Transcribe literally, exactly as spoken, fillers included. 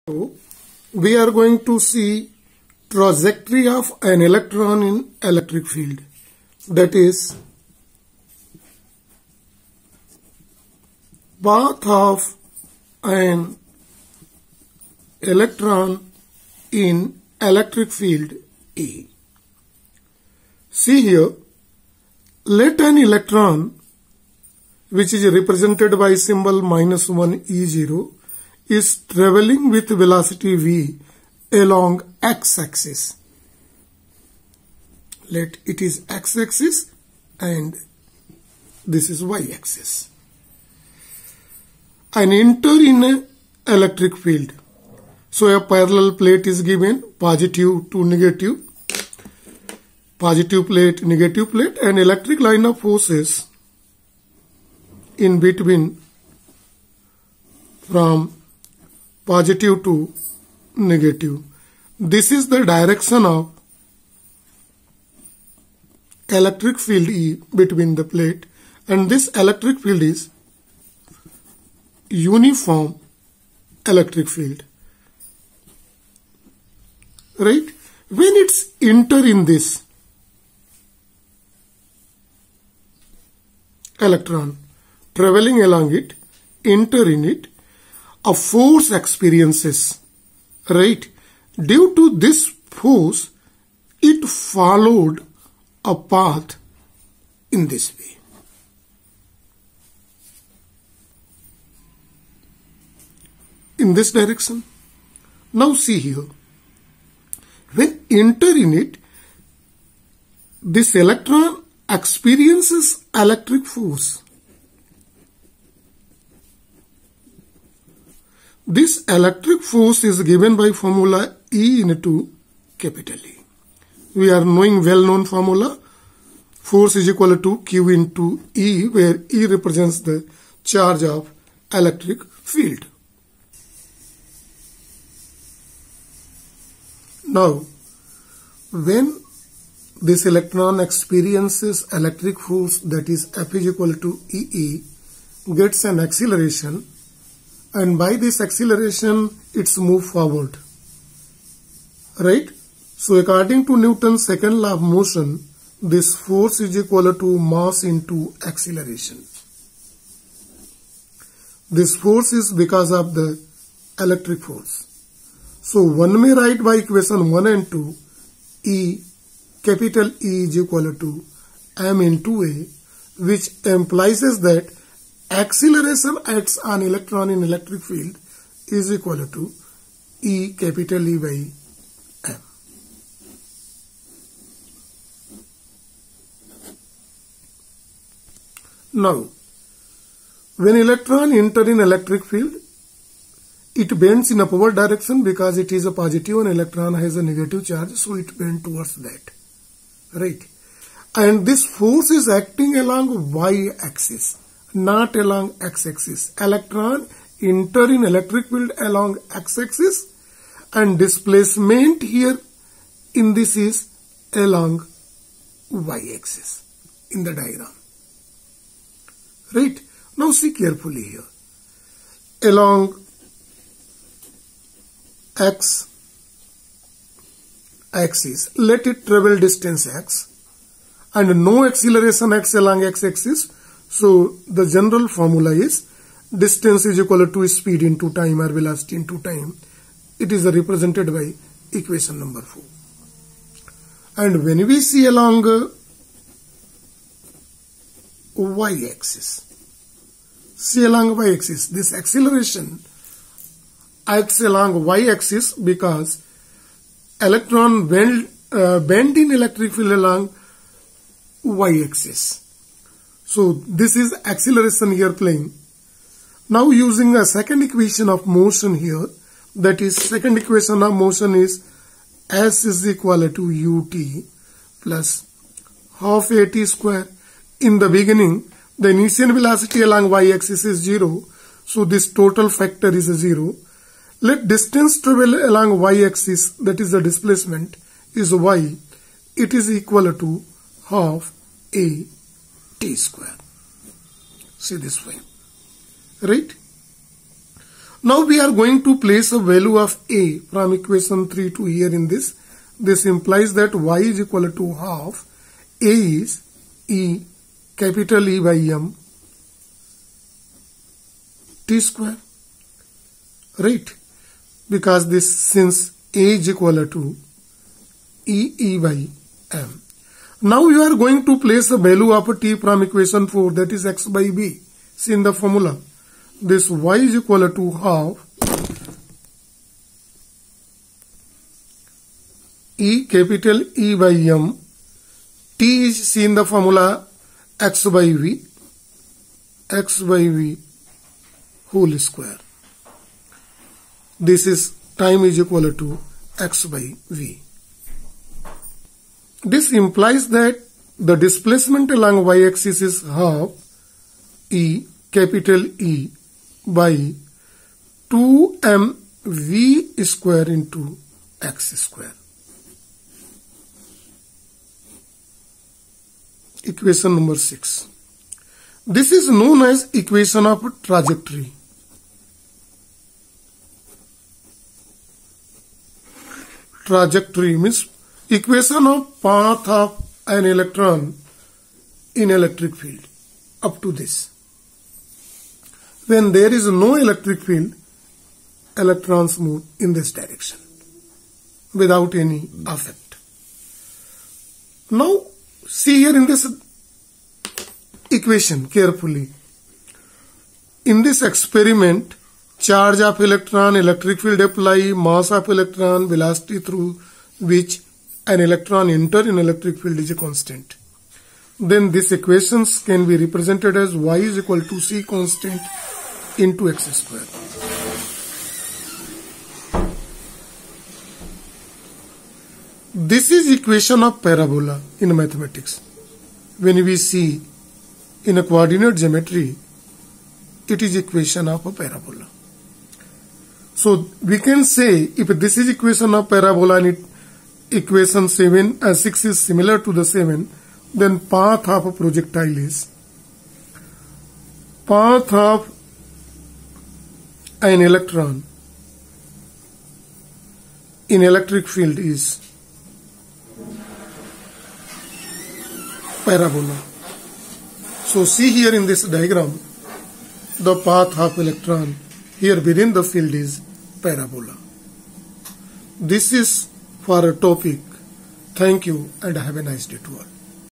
So, we are going to see trajectory of an electron in electric field, that is path of an electron in electric field A. See here, let an electron, which is represented by symbol minus one E zero, is traveling with velocity v along x-axis. Let it is x-axis and this is y-axis. And enter in an electric field. So a parallel plate is given, positive to negative, positive plate, negative plate, and electric line of forces in between from positive to negative. This is the direction of electric field E between the plate, and this electric field is uniform electric field. Right? When it's enter in this electron, traveling along it, enter in it, a force experiences, right? Due to this force, it followed a path in this way. In this direction. Now see here, when enter in it, this electron experiences electric force. This electric force is given by formula E into capital E. We are knowing well-known formula. Force is equal to Q into E, where E represents the charge of electric field. Now, when this electron experiences electric force, that is F is equal to E E, gets an acceleration, and by this acceleration it's moved forward, right? So according to Newton's second law of motion, this force is equal to mass into acceleration. This force is because of the electric force. So one may write by equation one and two, E, capital E is equal to m into A, which implies that acceleration acts on electron in electric field is equal to E capital E by m. Now, when electron enter in electric field, it bends in upward direction because it is a positive and electron has a negative charge, so it bends towards that, right? And this force is acting along y-axis, not along x-axis. Electron enter in electric field along x-axis, and displacement here in this is along y-axis in the diagram. Right? Now see carefully here. Along x axis, let it travel distance x, and no acceleration acts along x-axis. So the general formula is distance is equal to speed into time or velocity into time. It is represented by equation number four. And when we see along uh, y-axis, see along y-axis, this acceleration acts along y-axis because electron bend, uh, bend in electric field along y-axis. So this is acceleration here playing. Now using a second equation of motion here, that is second equation of motion is S is equal to ut plus half at square. In the beginning, the initial velocity along y-axis is zero, so this total factor is a zero. Let distance travel along y-axis, that is the displacement, is y. It is equal to half a t square. See this way, right? Now we are going to place a value of A from equation three to here in this. This implies that y is equal to half A is E capital E by M T square, right? Because this, since A is equal to E E by M. Now you are going to place the value of T from equation four, that is x by B. See in the formula, this y is equal to half E capital E by M. T is, see in the formula, x by V, x by V whole square. This is time is equal to x by V. This implies that the displacement along y-axis is half E capital E by two m V square into x square. Equation number six. This is known as equation of trajectory. Trajectory means equation of path of an electron in electric field up to this. When there is no electric field, electrons move in this direction without any effect. Now see here in this equation carefully. In this experiment, charge of electron, electric field apply, mass of electron, velocity through which an electron enter in electric field is a constant. Then these equations can be represented as y is equal to c constant into x square. This is equation of parabola in mathematics. When we see in a coordinate geometry, it is equation of a parabola. So we can say if this is equation of parabola and it equation seven uh, six is similar to the seven, then path of a projectile is path of an electron in electric field is parabola. So see here in this diagram, the path of electron here within the field is parabola. This is for a topic. Thank you and have a nice day to all.